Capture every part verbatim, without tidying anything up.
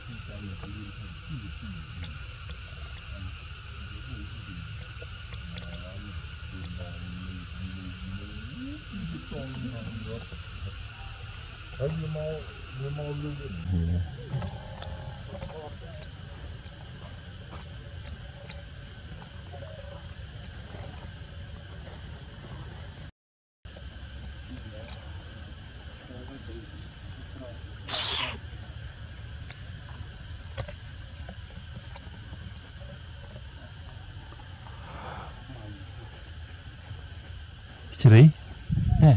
Thấy như mau như mau luôn Ceri? Eh.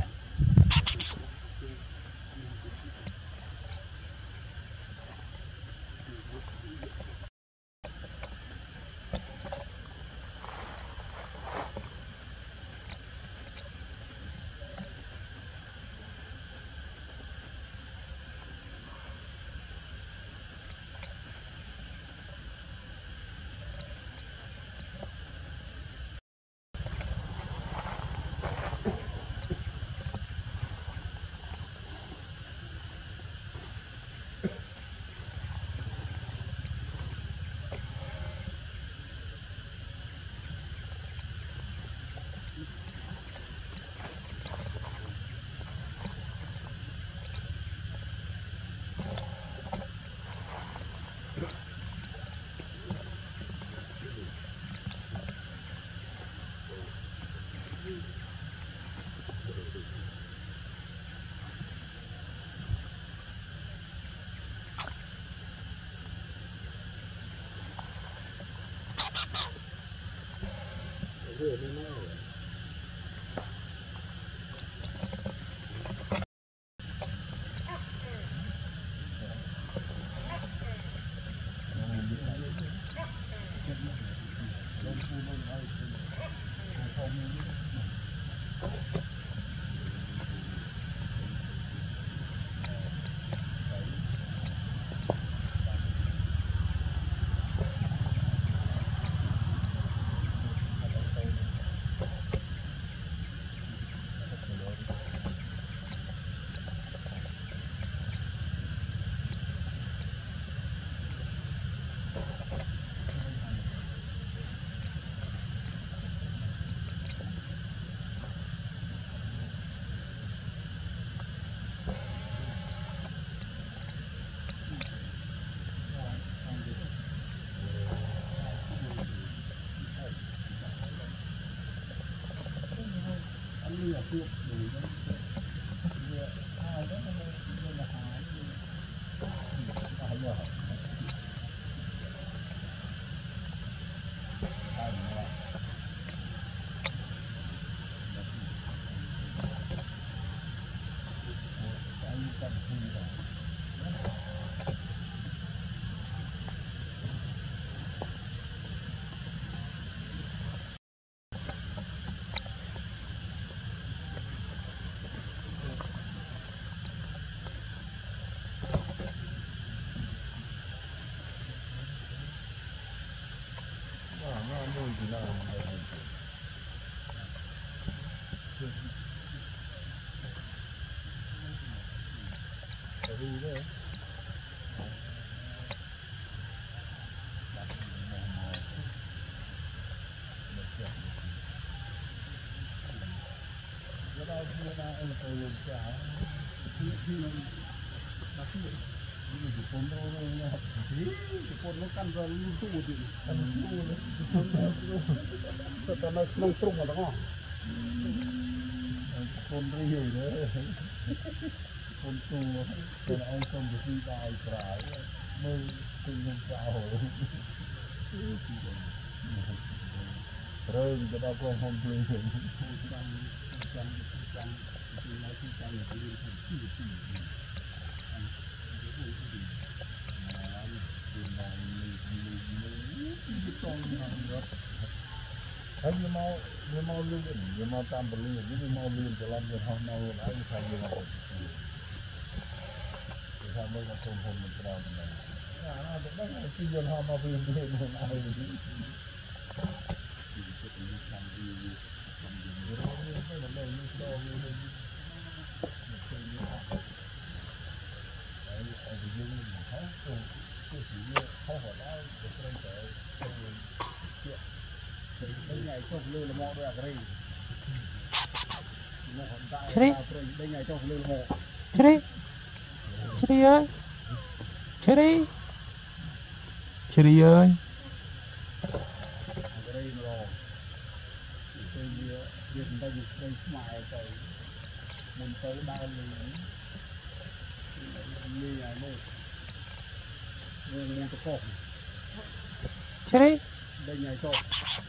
Kan rồi tu thì kan tu tao nói nông trung mà đúng không? Con đi rồi đấy, con tu rồi ông không được đi vào trái mơ từng nhân sao rồi cái đó con không chơi rồi. Thấy như mau như mau lươn như mau tam bờ lươn như mau lươn cho làm việc không mau lại thành như nào thì sao mới là không không mình làm này à nó được đấy là chuyên họ mau lươn lươn này này đây ngày chọc lư là mò đôi cái Chri đây ngày chọc lư là mò Chri Chri ơi Chri Chri ơi đây rồi tôi việc đây đây mài tới muốn tới bao nhiêu như này đây người mua cái cột Chri đây ngày chọc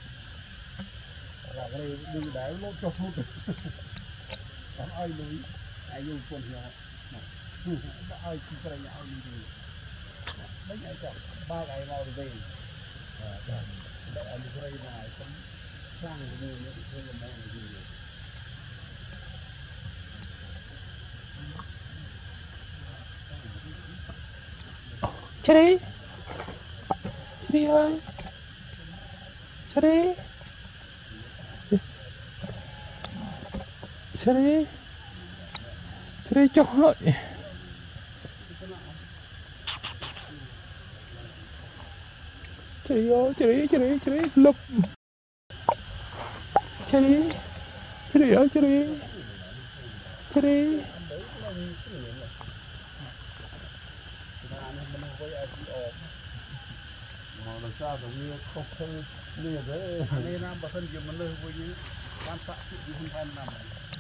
là cái đây đừng đá lỗ chọc luôn còn ai lưới ai dùng quần nhỏ ai chỉ phải ai lưới mấy ngày chọc ba ngày vào về để anh đây mà cũng sang mua những cái là món gì Chri Chri ơi Chri Chri Chri cho hỏi Chri ơi Chri Chri Chri lục Chri Chri ơi Chri Chri là sao giống như không không như thế nên nam bản thân chỉ mình nơi với những quan sát sự không quan nằm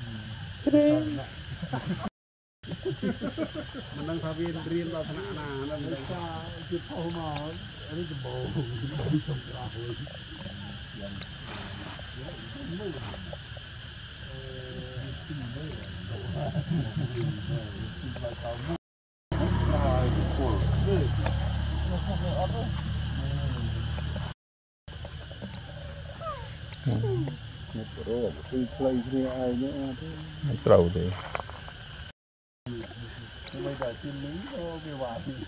mình đang tham viên riêng vào thằng nào là mình xa chụp phao mà anh chụp bộ đi trong cả rồi một đồ khi play kia ai nữa trâu thì bây giờ chim mỹ có cái quả thì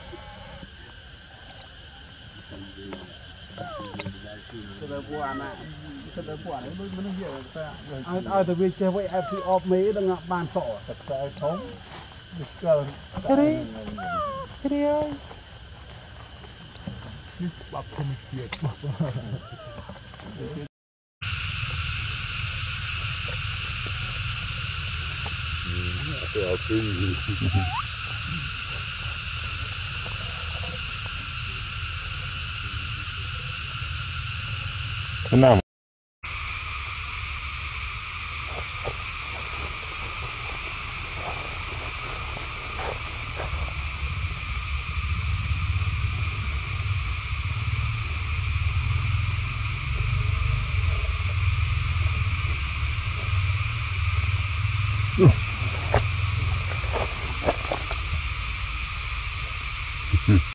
cái đó quả này cái đó quả này mới mới hiểu ta ai ai từ việc chơi với ép xê off mỹ đang ngậm bàn sọ thật ra không được cơ Chri Chri ơi bắp không kiệt bắp thế nào